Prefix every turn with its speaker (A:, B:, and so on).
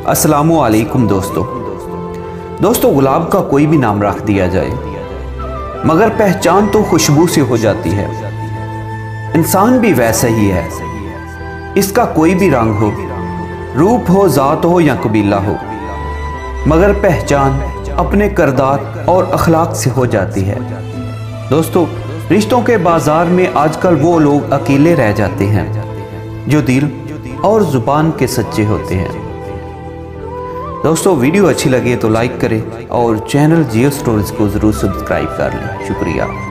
A: अस्सलामु अलैकुम दोस्तों, गुलाब का कोई भी नाम रख दिया जाए मगर पहचान तो खुशबू से हो जाती है। इंसान भी वैसा ही है, इसका कोई भी रंग हो, रूप हो, ज़ात हो या कबीला हो, मगर पहचान अपने किरदार और अखलाक से हो जाती है। दोस्तों, रिश्तों के बाजार में आजकल वो लोग अकेले रह जाते हैं जो दिल और ज़ुबान के सच्चे होते हैं। दोस्तों, वीडियो अच्छी लगे तो लाइक करें और चैनल जियो स्टोरीज को ज़रूर सब्सक्राइब कर लें। शुक्रिया।